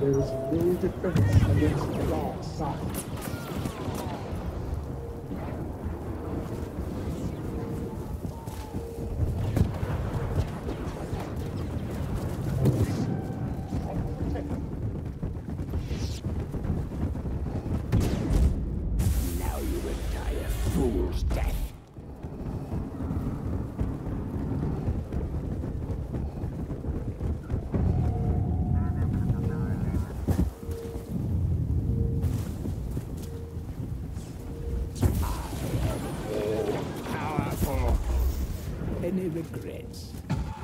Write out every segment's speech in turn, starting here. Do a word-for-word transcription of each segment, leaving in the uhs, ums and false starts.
There is no defense against the dark side. Now you will die a fool's death. Any regrets?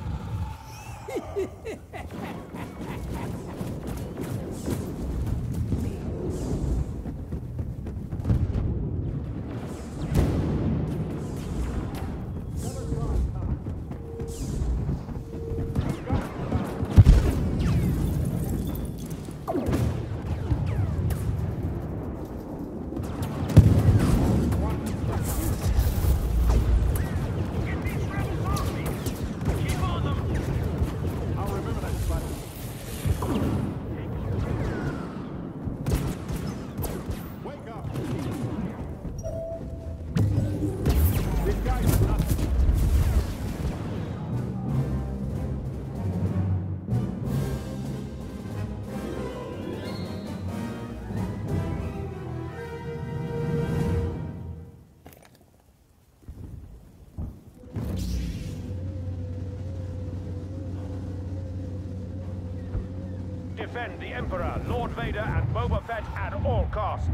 Defend the Emperor, Lord Vader, and Boba Fett at all costs.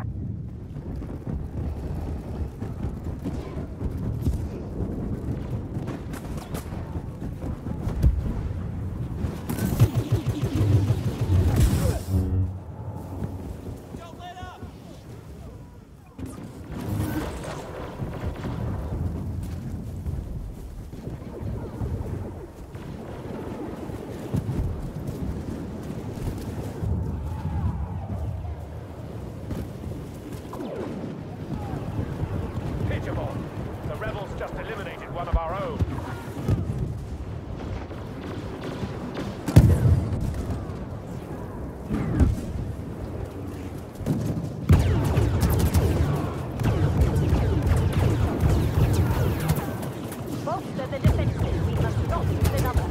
The rebels just eliminated one of our own. Bolster the defenses. We must not lose another.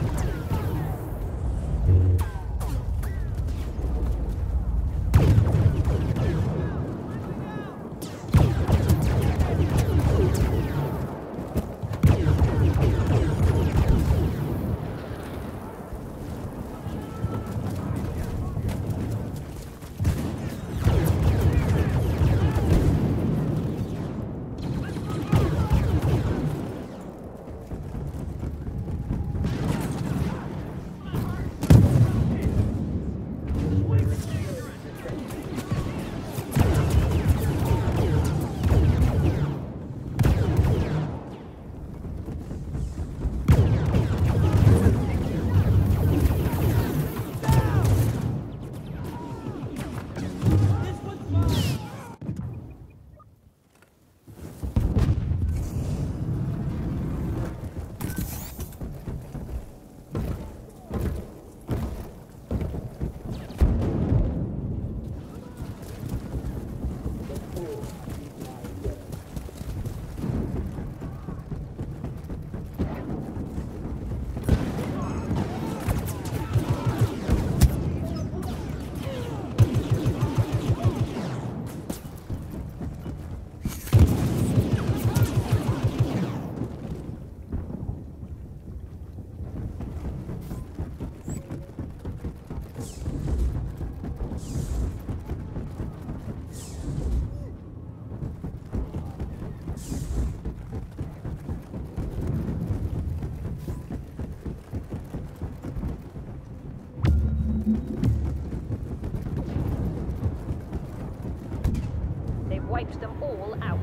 They've wiped them all out.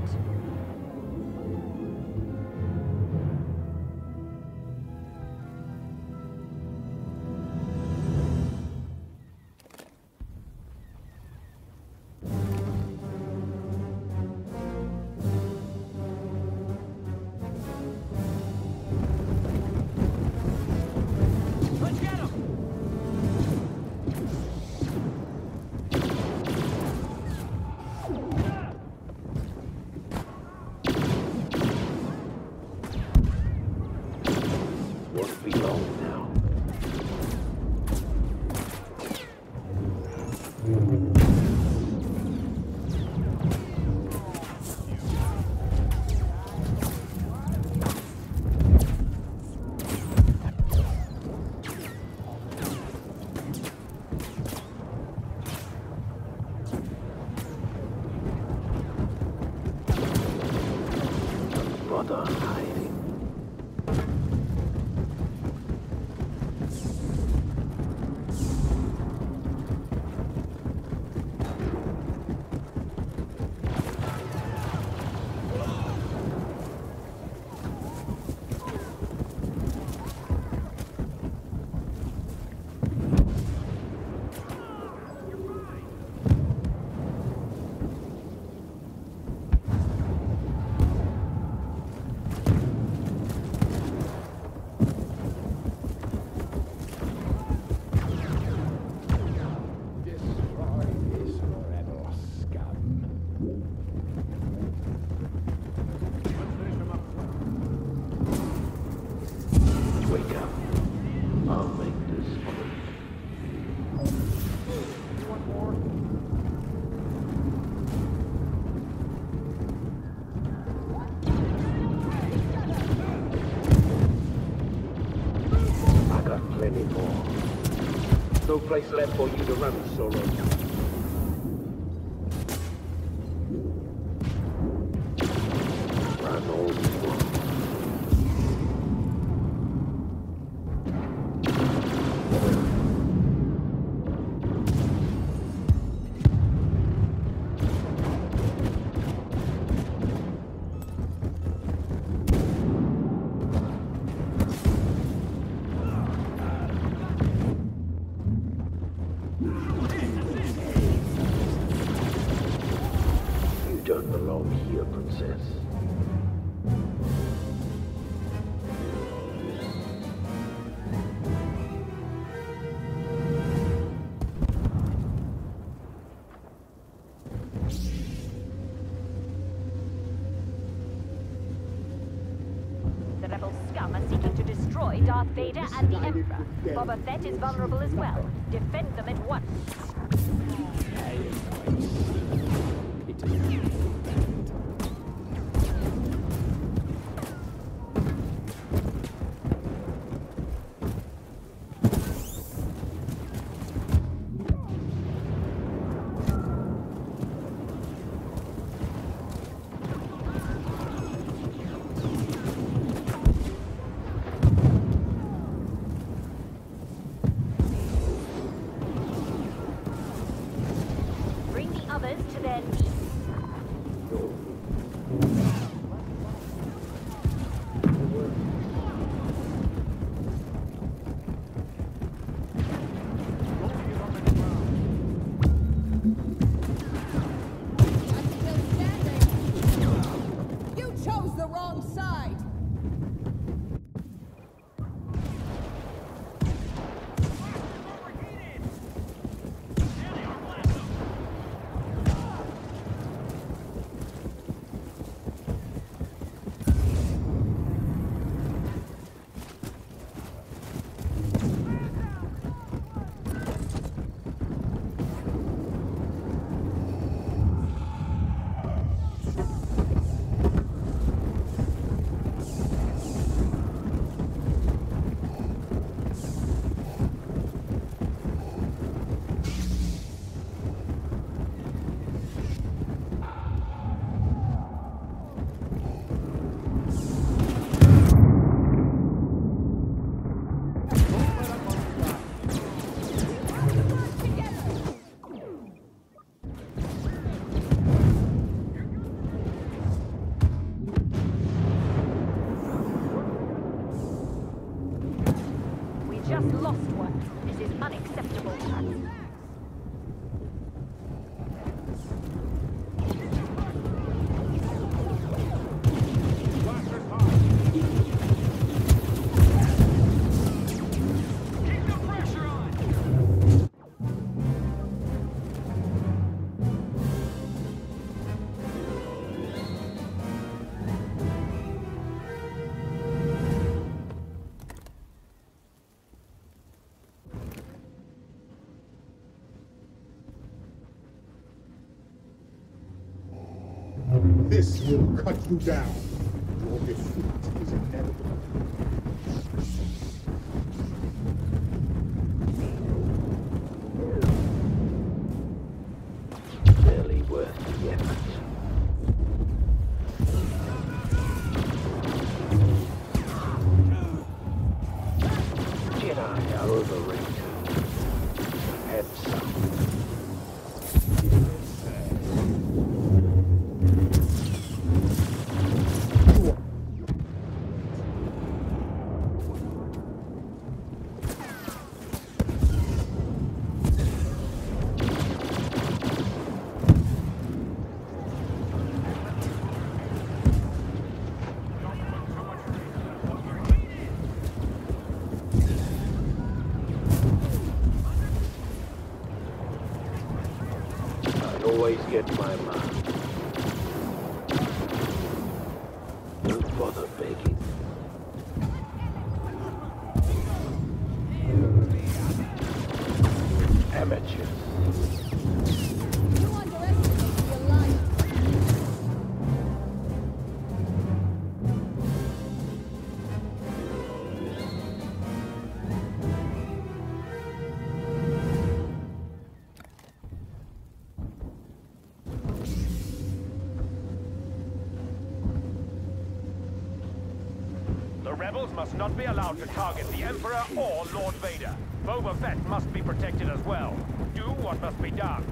Let's get them! start hiding. No place left for you to run solo. Run all you want. You don't belong here, princess. The rebel scum are seeking to destroy Darth Vader and the Emperor. Boba Fett is vulnerable as well. Defend them at once. Bring the others to their knees. You chose the wrong side! We just lost one. This is unacceptable. Keep the pressure on! This will cut you down. Your defeat is inevitable. Barely worth the effort. can always get my mark. Don't bother begging. Amateurs. You underestimate the Alliance. The rebels must not be allowed to target the Emperor or Lord Vader. Boba Fett must be protected as well. Do what must be done.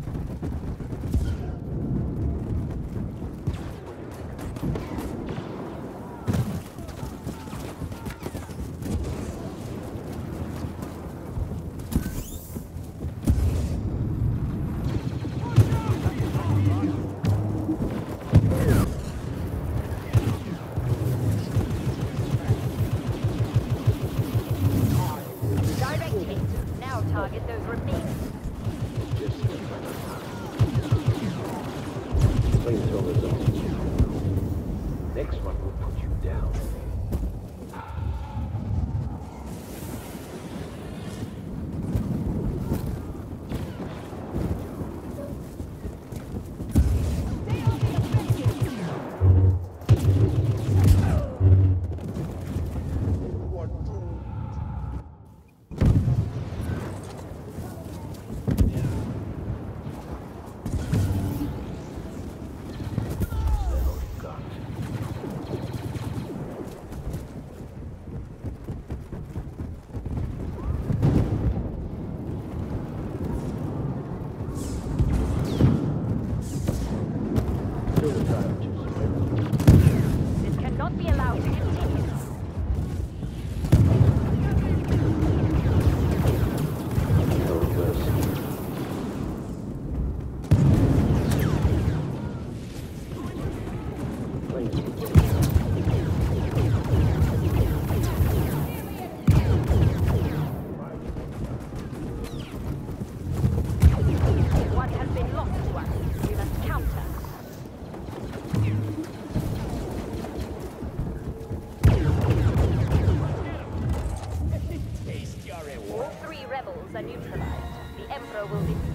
Direct hit. Now target those remaining. Just flamethrowers on. Next one will put you down. This cannot be allowed to continue. No mercy. One has been lost to us. We must counter. Taste your reward. All three rebels are neutralized. The Emperor will be